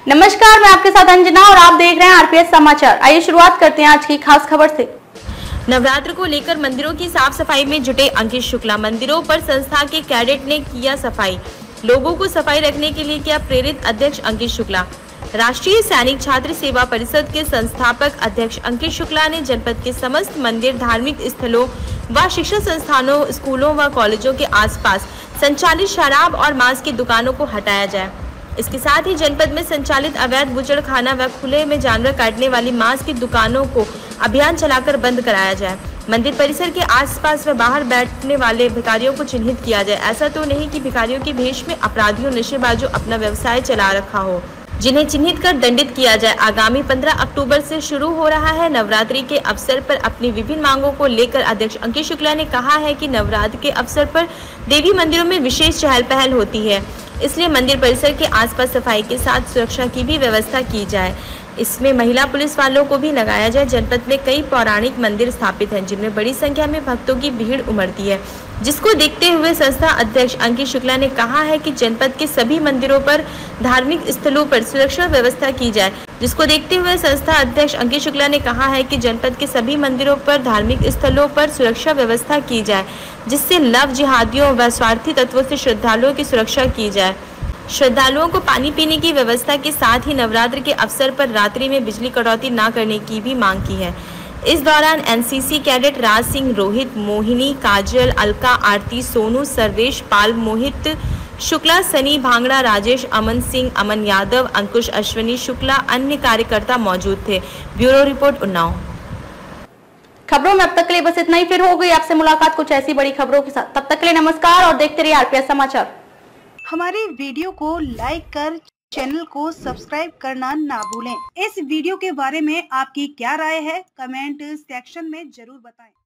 नमस्कार, मैं आपके साथ अंजना और आप देख रहे हैं आरपीएस समाचार। आइए शुरुआत करते हैं आज की खास खबर से। नवरात्र को लेकर मंदिरों की साफ सफाई में जुटे अंकित शुक्ला। मंदिरों पर संस्था के कैडेट ने किया सफाई। लोगों को सफाई रखने के लिए किया प्रेरित। अध्यक्ष अंकित शुक्ला। राष्ट्रीय सैनिक छात्र सेवा परिषद के संस्थापक अध्यक्ष अंकित शुक्ला ने जनपद के समस्त मंदिर, धार्मिक स्थलों व शिक्षा संस्थानों, स्कूलों व कॉलेजों के आसपास संचालित शराब और मांस की दुकानों को हटाया जाए। इसके साथ ही जनपद में संचालित अवैध बूचड़खाना व खुले में जानवर काटने वाली मांस की दुकानों को अभियान चलाकर बंद कराया जाए। मंदिर परिसर के आसपास व बाहर बैठने वाले भिखारियों को चिन्हित किया जाए। ऐसा तो नहीं कि भिखारियों के भेष में अपराधियों, नशेबाजों अपना व्यवसाय चला रखा हो, जिन्हें चिन्हित कर दंडित किया जाए। आगामी 15 अक्टूबर से शुरू हो रहा है नवरात्रि के अवसर पर अपनी विभिन्न मांगों को लेकर अध्यक्ष अंकित शुक्ला ने कहा है कि नवरात्र के अवसर पर देवी मंदिरों में विशेष चहल पहल होती है, इसलिए मंदिर परिसर के आसपास सफाई के साथ सुरक्षा की भी व्यवस्था की जाए। इसमें महिला पुलिस वालों को भी लगाया जाए। जनपद में कई पौराणिक मंदिर स्थापित हैं, जिनमें बड़ी संख्या में भक्तों की भीड़ उमड़ती है, जिसको देखते हुए संस्था अध्यक्ष अंकित शुक्ला ने कहा है कि जनपद के सभी मंदिरों पर, धार्मिक स्थलों पर सुरक्षा व्यवस्था की जाए। जिसको देखते हुए संस्था अध्यक्ष अंकित शुक्ला ने कहा है कि जनपद के सभी मंदिरों पर, धार्मिक स्थलों पर सुरक्षा व्यवस्था की जाए, जिससे लव जिहादियों व स्वार्थी तत्वों से श्रद्धालुओं की सुरक्षा की जाए। श्रद्धालुओं को पानी पीने की व्यवस्था के साथ ही नवरात्र के अवसर पर रात्रि में बिजली कटौती न करने की भी मांग की है। इस दौरान एनसीसी कैडेट राज सिंह, रोहित, मोहिनी, काजल, अलका, आरती, सोनू, सर्वेश, पाल, मोहित शुक्ला, सनी भांगड़ा, राजेश, अमन सिंह, अमन यादव, अंकुश, अश्विनी शुक्ला, अन्य कार्यकर्ता मौजूद थे। Bureau report, Unnao. खबरों में अब तक के लिए बस इतना ही। फिर हो गई आपसे मुलाकात कुछ ऐसी बड़ी खबरों के साथ। तब तक के लिए नमस्कार और देखते रहिए आरपीएस समाचार। हमारे वीडियो को लाइक कर चैनल को सब्सक्राइब करना ना भूलें। इस वीडियो के बारे में आपकी क्या राय है, कमेंट सेक्शन में जरूर बताएं।